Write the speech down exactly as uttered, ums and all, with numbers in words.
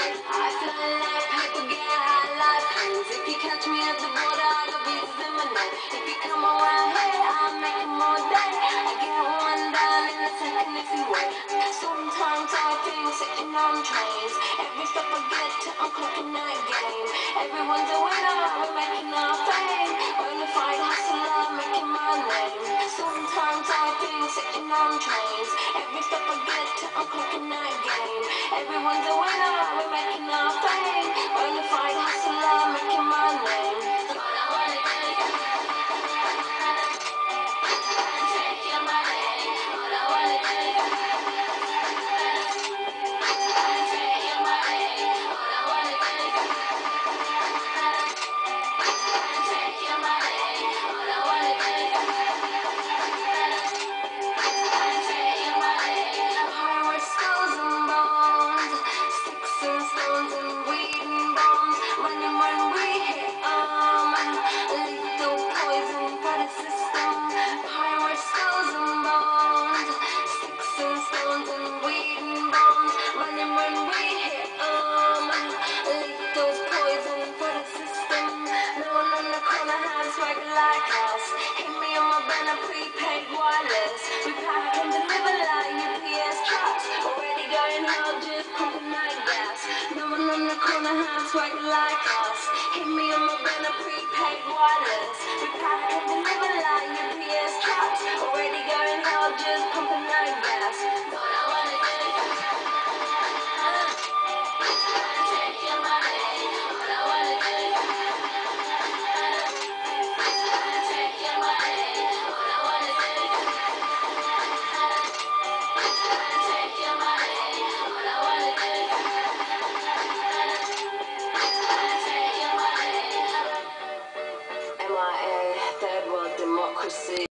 I fly like paper, get high like planes. If you catch me at the border, I got visas in my name. If you come around here, I'll make them all day. I get one down in a second if you wait. Sometimes I think sitting on trains. Every stop I get to, I'm clocking that game. Everyone's a winner, we're making our fame. Bonafide hustler, making my name. Sometimes I think sitting on trains. Every stop I get to, I'm clocking that game. Everyone's a winner, we're making our fame. Bonafide hustler, making my name. All I wanna do is take your money. All I wanna do is take your money. All I wanna do is take your money. All I wanna do is take your money. Pirates, skulls and bones, sticks and stones and weed and bombs. Running when we hit 'em, lethal poison for the system. Pirates, skulls and bones, sticks and stones and weed and bombs. Running when we hit 'em, lethal poison for the system. No one on the corner has swag like us. Hit me on my banner, prepaid wireless. We pack and deliver like U P S trucks. Already going hard, just pumping that gas. No one on the corner has swag like us. Hit me on my banner, prepaid wireless. We pack and deliver like U P S trucks. Already going hard, just pumping that gas. All I wanna do is take your money. All I wanna do is take your money. All I wanna do is take your money. All I wanna do is take your money. M I A, third world democracy.